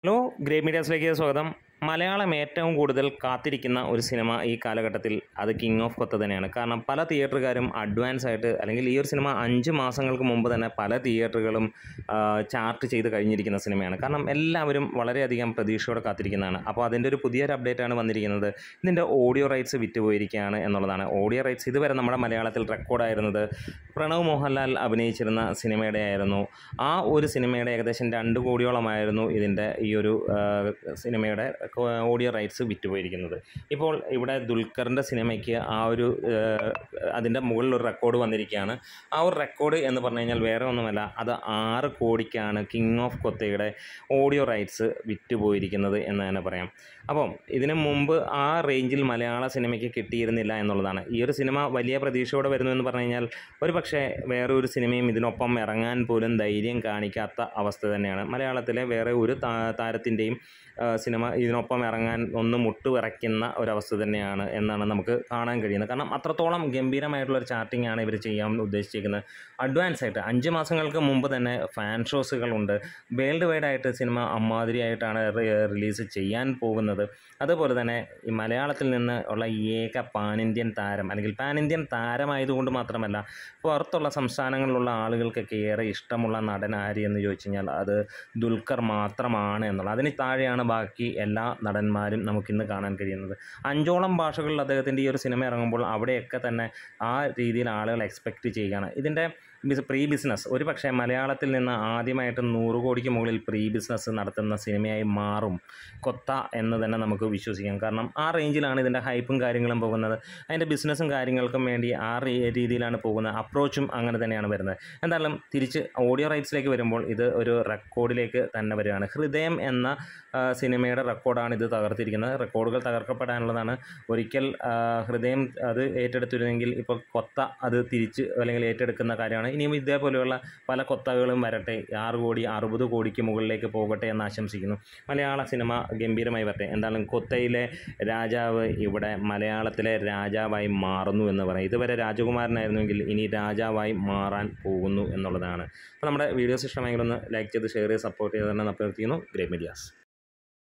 Hello great മീഡിയാസിലേക്ക് സ്വാഗതം. മലയാളം ഏറ്റവും കൂടുതൽ കാത്തിരിക്കുന്ന ഒരു സിനിമ ഈ കാലഘട്ടത്തിൽ അത് കിങ് ഓഫ് കൊത്ത തന്നെയാണ്. കാരണം പല തിയേറ്ററുകാരും അഡ്വാൻസ് ആയിട്ട് അല്ലെങ്കിൽ ഈ ഒരു സിനിമ 5 മാസങ്ങൾക്ക് മുമ്പ് തന്നെ പല തിയേറ്ററുകളും ചാർട്ട് ചെയ്ത് കഴിഞ്ഞിരിക്കുന്ന സിനിമയാണ്. കാരണം എല്ലാവരും വളരെയധികം പ്രതീക്ഷയോടെ കാത്തിരിക്കുന്നതാണ്. അപ്പോൾ അതിൻ്റെ ഒരു പുതിയൊരു അപ്ഡേറ്റാണ് വന്നിരിക്കുന്നത്. ഇതിൻ്റെ ഓഡിയോ റൈറ്റ്സ് വിറ്റുപോയിരിക്കുകയാണ് എന്നുള്ളതാണ്. ഓഡിയോ റൈറ്റ്സ് ഇതുവരെ നമ്മുടെ മലയാളത്തിൽ റെക്കോർഡായിരുന്നത് പ്രണവ് മോഹൻലാൽ അഭിനയിച്ചിരുന്ന സിനിമയുടെ ആയിരുന്നു. ആ ഒരു സിനിമയുടെ ഏകദേശം 2 കോടിയോളമായിരുന്നു ഇതിൻ്റെ ഈ ഒരു സിനിമയുടെ ഓഡിയോ റൈറ്റ്സ് വിറ്റുപോയിരിക്കുന്നത്. ഇപ്പോൾ ഇവിടെ ദുൽഖറിൻ്റെ സിനിമയ്ക്ക് ആ ഒരു അതിൻ്റെ മുകളിലൊരു റെക്കോർഡ് വന്നിരിക്കുകയാണ്. ആ ഒരു റെക്കോർഡ് എന്ന് പറഞ്ഞു കഴിഞ്ഞാൽ വേറെ ഒന്നുമല്ല, അത് 6 കോടിക്കാണ് കിങ് ഓഫ് കൊത്തയുടെ ഓഡിയോ റൈറ്റ്സ് വിറ്റുപോയിരിക്കുന്നത് എന്ന് തന്നെ പറയാം. അപ്പം ഇതിനു മുമ്പ് ആ റേഞ്ചിൽ മലയാള സിനിമയ്ക്ക് കിട്ടിയിരുന്നില്ല എന്നുള്ളതാണ്. ഈ ഒരു സിനിമ വലിയ പ്രതീക്ഷയോടെ വരുന്നു എന്ന് പറഞ്ഞു കഴിഞ്ഞാൽ ഒരു പക്ഷേ വേറെ ഒരു സിനിമയും ഇതിനൊപ്പം ഇറങ്ങാൻ പോലും ധൈര്യം കാണിക്കാത്ത അവസ്ഥ തന്നെയാണ്. മലയാളത്തിലെ വേറെ ഒരു താരത്തിൻ്റെയും സിനിമ ഇതിനൊപ്പം ഇറങ്ങാൻ ഒന്ന് മുട്ടുവിറയ്ക്കുന്ന ഒരവസ്ഥ തന്നെയാണ് എന്നാണ് നമുക്ക് കാണാൻ കഴിയുന്നത്. കാരണം അത്രത്തോളം ഗംഭീരമായിട്ടുള്ളൊരു ചാർട്ടിംഗ് ആണ് ഇവർ ചെയ്യാൻ ഉദ്ദേശിച്ചിരിക്കുന്നത്. അഡ്വാൻസ് ആയിട്ട് 5 മാസങ്ങൾക്ക് മുമ്പ് തന്നെ ഫാൻ ഷോസുകളുണ്ട്. വേൾഡ് വൈഡായിട്ട് സിനിമ അമ്മാതിരിയായിട്ടാണ് റിലീസ് ചെയ്യാൻ പോകുന്നത്. അതുപോലെ തന്നെ ഈ മലയാളത്തിൽ നിന്ന് ഉള്ള ഏക പാൻ ഇന്ത്യൻ താരം അല്ലെങ്കിൽ പാൻ ഇന്ത്യൻ താരമായതുകൊണ്ട് മാത്രമല്ല, പുറത്തുള്ള സംസ്ഥാനങ്ങളിലുള്ള ആളുകൾക്കൊക്കെ ഏറെ ഇഷ്ടമുള്ള നടൻ ആര് എന്ന് ചോദിച്ചു കഴിഞ്ഞാൽ അത് ദുൽഖർ മാത്രമാണ് എന്നുള്ളത്. അതിന് താഴെയാണ് ബാക്കി എല്ലാ നടന്മാരും നമുക്കിന്ന് കാണാൻ കഴിയുന്നത്. 5ഓളം ഭാഷകളിൽ അദ്ദേഹത്തിൻ്റെ ഈ ഒരു സിനിമ ഇറങ്ങുമ്പോൾ അവിടെയൊക്കെ തന്നെ ആ രീതിയിൽ ആളുകൾ എക്സ്പെക്റ്റ് ചെയ്യുകയാണ്. ഇതിൻ്റെ പ്രീ ബിസിനസ് ഒരു പക്ഷേ മലയാളത്തിൽ നിന്ന് ആദ്യമായിട്ട് 100 കോടിക്ക് മുകളിൽ പ്രീ ബിസിനസ് നടത്തുന്ന സിനിമയായി മാറും കൊത്ത എന്ന് തന്നെ നമുക്ക് വിശ്വസിക്കാം. കാരണം ആ റേഞ്ചിലാണ് ഇതിൻ്റെ ഹൈപ്പും കാര്യങ്ങളും പോകുന്നത്. അതിൻ്റെ ബിസിനസ്സും കാര്യങ്ങൾക്കും വേണ്ടി ആ രീതിയിലാണ് പോകുന്നത്. അപ്രോച്ചും അങ്ങനെ തന്നെയാണ് വരുന്നത്. എന്തായാലും തിരിച്ച് ഓഡിയോ റൈറ്റ്സിലേക്ക് വരുമ്പോൾ ഇത് ഒരു റെക്കോർഡിലേക്ക് തന്നെ വരികയാണ്. ഹൃദയം എന്ന സിനിമയുടെ റെക്കോർഡാണ് ഇത് തകർത്തിരിക്കുന്നത്. റെക്കോർഡുകൾ തകർക്കപ്പെടാനുള്ളതാണ്. ഒരിക്കൽ ഹൃദയം അത് ഏറ്റെടുത്തിരുന്നെങ്കിൽ ഇപ്പോൾ കൊത്ത അത് തിരിച്ച് അല്ലെങ്കിൽ ഏറ്റെടുക്കുന്ന കാര്യമാണ്. ഇനിയും ഇതേപോലെയുള്ള പല കൊത്തകളും വരട്ടെ. 6 കോടി 60 കോടിക്ക് മുകളിലേക്ക് പോകട്ടെ എന്ന് ആശംസിക്കുന്നു. മലയാള സിനിമ ഗംഭീരമായി വരട്ടെ. എന്തായാലും കൊത്തയിലെ രാജാവ് ഇവിടെ മലയാളത്തിലെ രാജാവായി മാറുന്നു എന്ന് പറയും. ഇതുവരെ രാജകുമാരനായിരുന്നുവെങ്കിൽ ഇനി രാജാവായി മാറാൻ പോകുന്നു എന്നുള്ളതാണ്. അപ്പോൾ നമ്മുടെ വീഡിയോസ് ഇഷ്ടമായെങ്കിൽ ഒന്ന് ലൈക്ക് ചെയ്ത് ഷെയർ ചെയ്ത് സപ്പോർട്ട് ചെയ്ത് തന്നെ അഭ്യർത്ഥിക്കുന്നു. Great medias.